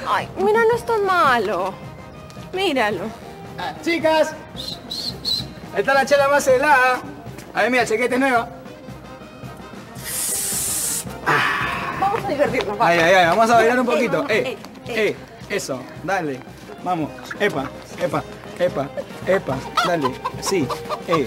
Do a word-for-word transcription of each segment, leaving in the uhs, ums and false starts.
Ay, mira, no es tan malo. Míralo. Ah, chicas, ahí está la chela más helada. A ver, mira, chequete nueva. Vamos a divertirnos, Ay, ay, ay, vamos a bailar un Ey, poquito. vamos, Eh, ey, eh, eso, dale. Vamos, epa, epa, epa, epa, dale. Sí, eh.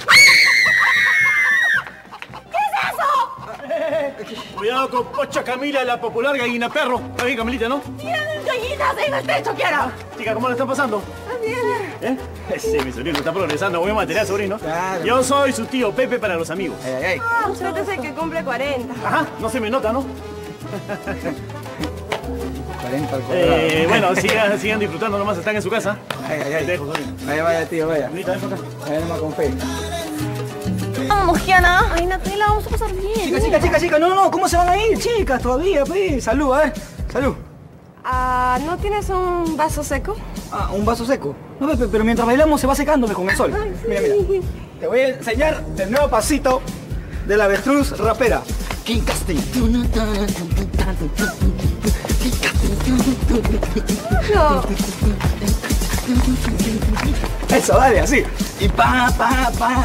Cuidado con Pocha Camila, la popular gallina perro. Está bien, Camilita, ¿no? ¡Tienen gallinas en el techo, quiero! Chica, ¿cómo le está pasando? Está bien. ¿Eh? Ese, mi sobrino, está progresando. Buen material, sobrino. Claro. Yo soy su tío Pepe para los amigos. Ay, ay, ay. Ah, trátese que cumple cuarenta. Ajá, no se me nota, ¿no? cuarenta al cuadrado. Eh, bueno, sigan, sigan disfrutando nomás, están en su casa. Ay, ay, Te ay. dejo, sobrino. Vaya, vaya, tío, vaya. Camilita, ven para acá. Vaya nomás con fe. Vamos, Kiana. Ay, Natalia, vamos a pasar bien. Chicas, chicas, chicas, chicas, no, no, ¿cómo se van a ir? Chicas, todavía, pues. Salud, a ver. Salud. Ah, ¿no tienes un vaso seco? Ah, un vaso seco. No, Pepe, pero mientras bailamos se va secando con el sol. Ay, sí. Mira, mira. Te voy a enseñar el nuevo pasito de la avestruz rapera. King Casting. No. Eso, dale, así. Y pa, pa, pa.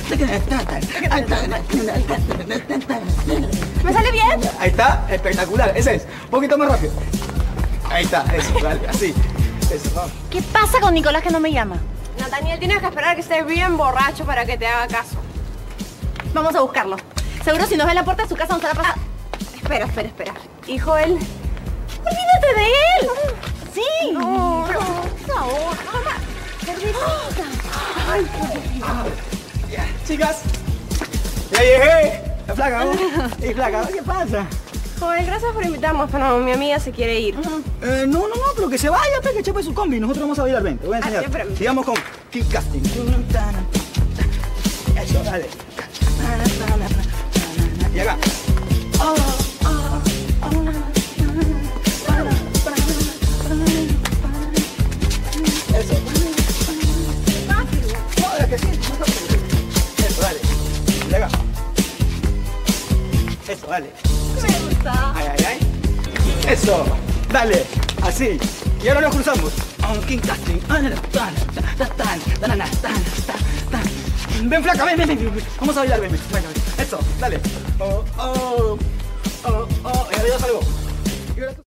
¿Me sale bien? Ahí está, espectacular. Ese es. Un poquito más rápido. Ahí está, eso, dale, así. Eso, vamos. ¿Qué pasa con Nicolás que no me llama? Nathaniel, tienes que esperar a que estés bien borracho para que te haga caso. Vamos a buscarlo. Seguro si nos ve en la puerta de su casa nos hará pasar. Espera, espera, espera. Hijo, él... ¡Olvídate de él! ¡Sí! No, pero, no. por favor, toma. Cervecita. Ay, Ya, chicas. Ya llegué. La flaca, ¿no? Ey, flaca, ¿qué pasa? joven, gracias por invitarnos, pero mi amiga se quiere ir. Eh, no, no, no, pero que se vaya, pe, que chepe su combi. Nosotros vamos a bailar, ven, te voy a Ah, enseñar. sí, espérame. Sigamos con Kick Casting. Eso, dale. Y acá. Eso. No, es que sí, no te preocupes. Eso, dale. Y acá. Eso, dale. Me gusta. Ay, ay, ay. Eso, dale, así. Y ahora nos cruzamos. Un King Casting. Ven, flaca, ven, ven, ven. Vamos a bailar, ven, ven. Ven, ven. Eso, dale. Oh, oh, oh, oh. Y ahora yo salgo.